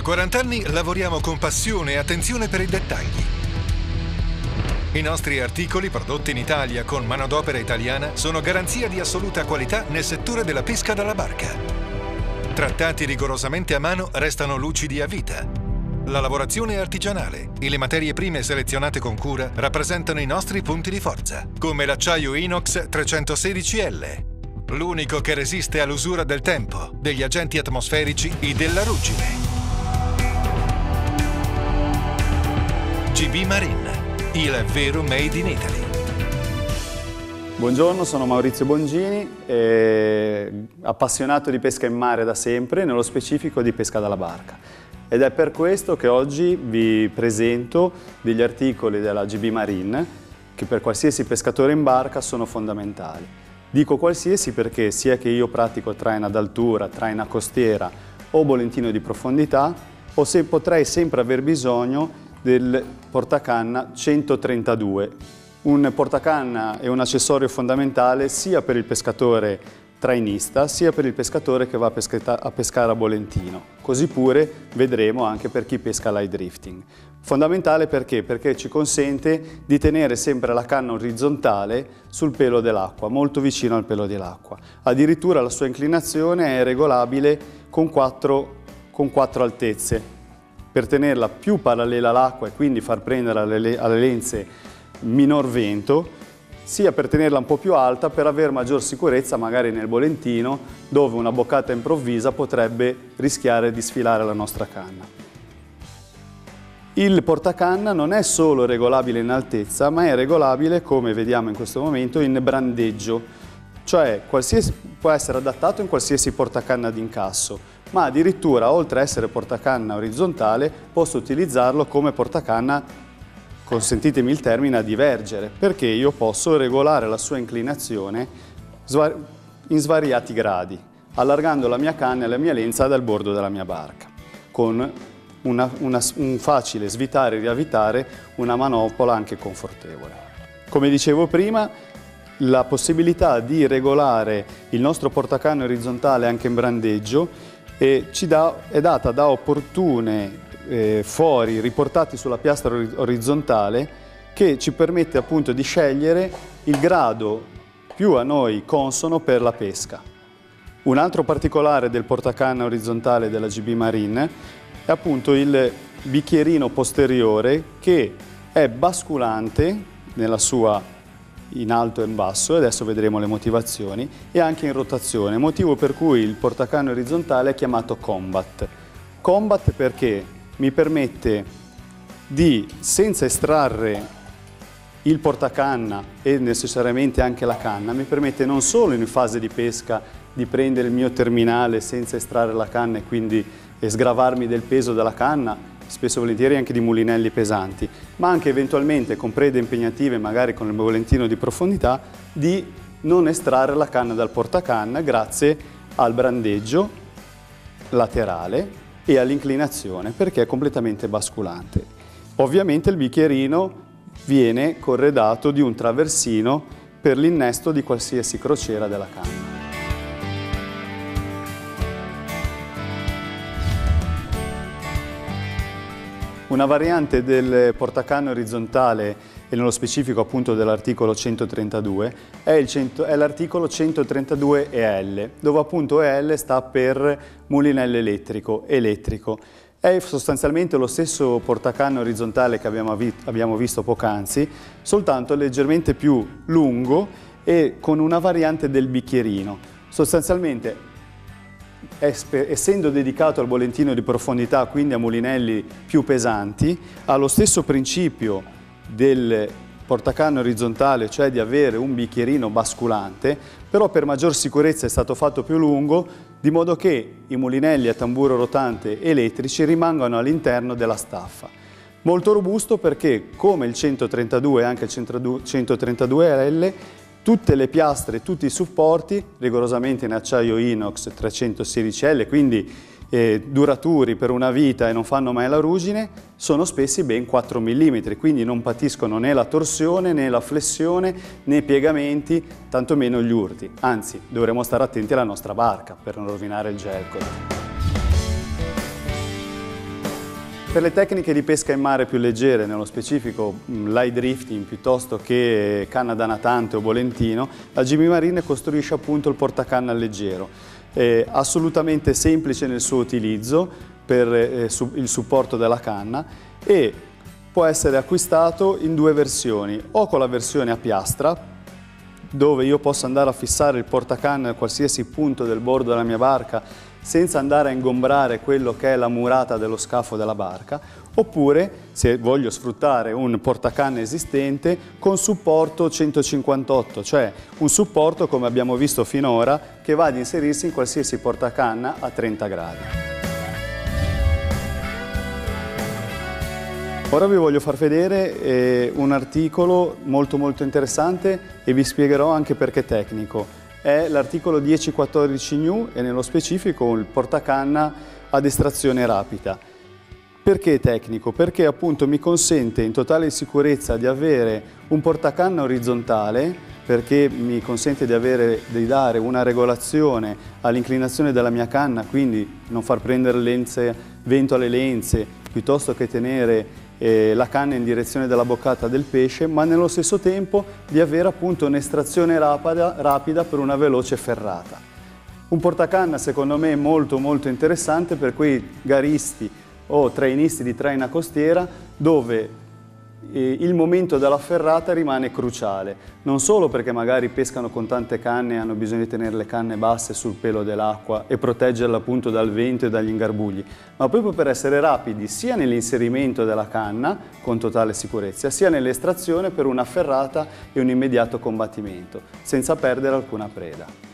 40 anni lavoriamo con passione e attenzione per i dettagli. I nostri articoli prodotti in Italia con manodopera italiana sono garanzia di assoluta qualità nel settore della pesca dalla barca. Trattati rigorosamente a mano restano lucidi a vita. La lavorazione è artigianale e le materie prime selezionate con cura rappresentano i nostri punti di forza, come l'acciaio inox 316L, l'unico che resiste all'usura del tempo, degli agenti atmosferici e della ruggine. GB Marine, il vero made in Italy. Buongiorno, sono Maurizio Bongini, appassionato di pesca in mare da sempre, nello specifico di pesca dalla barca. Ed è per questo che oggi vi presento degli articoli della GB Marine che per qualsiasi pescatore in barca sono fondamentali. Dico qualsiasi perché sia che io pratico traina d'altura, traina costiera o volantino di profondità, o se potrei sempre aver bisogno del portacanna 132. Un portacanna è un accessorio fondamentale sia per il pescatore trainista sia per il pescatore che va a pescare a volantino. Così pure vedremo anche per chi pesca light drifting. Fondamentale perché? Perché ci consente di tenere sempre la canna orizzontale sul pelo dell'acqua, molto vicino al pelo dell'acqua. Addirittura la sua inclinazione è regolabile con quattro altezze, per tenerla più parallela all'acqua e quindi far prendere alle lenze minor vento, sia per tenerla un po' più alta per avere maggior sicurezza magari nel volantino dove una boccata improvvisa potrebbe rischiare di sfilare la nostra canna. Il portacanna non è solo regolabile in altezza, ma è regolabile, come vediamo in questo momento, in brandeggio, cioè può essere adattato in qualsiasi portacanna d'incasso, ma addirittura oltre a essere portacanna orizzontale posso utilizzarlo come portacanna, consentitemi il termine, a divergere, perché io posso regolare la sua inclinazione in svariati gradi, allargando la mia canna e la mia lenza dal bordo della mia barca, con un facile svitare e riavvitare, una manopola anche confortevole. Come dicevo prima, la possibilità di regolare il nostro portacanna orizzontale anche in brandeggio è data da opportune fori riportati sulla piastra orizzontale che ci permette appunto di scegliere il grado più a noi consono per la pesca. Un altro particolare del portacanna orizzontale della GB Marine è appunto il bicchierino posteriore che è basculante nella sua in alto e in basso, e adesso vedremo le motivazioni, e anche in rotazione, motivo per cui il portacanna orizzontale è chiamato Combat. Combat perché mi permette di, senza estrarre il portacanna e necessariamente anche la canna, mi permette non solo in fase di pesca di prendere il mio terminale senza estrarre la canna e quindi sgravarmi del peso della canna, spesso e volentieri anche di mulinelli pesanti, ma anche eventualmente con prede impegnative, magari con il volantino di profondità, di non estrarre la canna dal portacanna grazie al brandeggio laterale e all'inclinazione, perché è completamente basculante. Ovviamente il bicchierino viene corredato di un traversino per l'innesto di qualsiasi crociera della canna. Una variante del portacanna orizzontale, e nello specifico appunto dell'articolo 132, è l'articolo 132 EL, dove appunto EL sta per mulinello elettrico. È sostanzialmente lo stesso portacanna orizzontale che abbiamo visto poc'anzi, soltanto leggermente più lungo e con una variante del bicchierino. Sostanzialmente, essendo dedicato al volantino di profondità, quindi a mulinelli più pesanti, ha lo stesso principio del portacanna orizzontale, cioè di avere un bicchierino basculante, però per maggior sicurezza è stato fatto più lungo, di modo che i mulinelli a tamburo rotante elettrici rimangano all'interno della staffa. Molto robusto perché, come il 132 e anche il 132L, tutte le piastre, tutti i supporti, rigorosamente in acciaio inox 316L, quindi duraturi per una vita e non fanno mai la ruggine, sono spessi ben 4 mm, quindi non patiscono né la torsione, né la flessione, né i piegamenti, tantomeno gli urti. Anzi, dovremo stare attenti alla nostra barca per non rovinare il gelcoat. Per le tecniche di pesca in mare più leggere, nello specifico light drifting piuttosto che canna da natante o volantino, la GB Marine costruisce appunto il portacanna leggero. È assolutamente semplice nel suo utilizzo per il supporto della canna e può essere acquistato in due versioni, o con la versione a piastra, dove io posso andare a fissare il portacanna a qualsiasi punto del bordo della mia barca senza andare a ingombrare quello che è la murata dello scafo della barca, oppure se voglio sfruttare un portacanna esistente con supporto 158, cioè un supporto come abbiamo visto finora che va ad inserirsi in qualsiasi portacanna a 30 gradi. Ora vi voglio far vedere un articolo molto interessante e vi spiegherò anche perché tecnico. È l'articolo 1014 New e nello specifico il portacanna ad estrazione rapida. Perché tecnico? Perché appunto mi consente in totale sicurezza di avere un portacanna orizzontale, perché mi consente di dare una regolazione all'inclinazione della mia canna, quindi non far prendere vento alle lenze, piuttosto che tenere la canna in direzione della boccata del pesce, ma nello stesso tempo di avere appunto un'estrazione rapida per una veloce ferrata. Un portacanna secondo me molto interessante per quei garisti o trainisti di traina costiera dove il momento della ferrata rimane cruciale, non solo perché magari pescano con tante canne e hanno bisogno di tenere le canne basse sul pelo dell'acqua e proteggerla appunto dal vento e dagli ingarbugli, ma proprio per essere rapidi sia nell'inserimento della canna con totale sicurezza, sia nell'estrazione per una ferrata e un immediato combattimento, senza perdere alcuna preda.